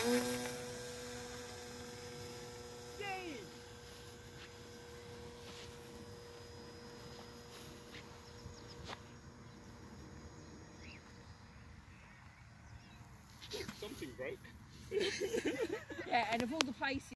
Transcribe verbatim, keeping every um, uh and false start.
Yay! Something broke. Yeah, and of all the places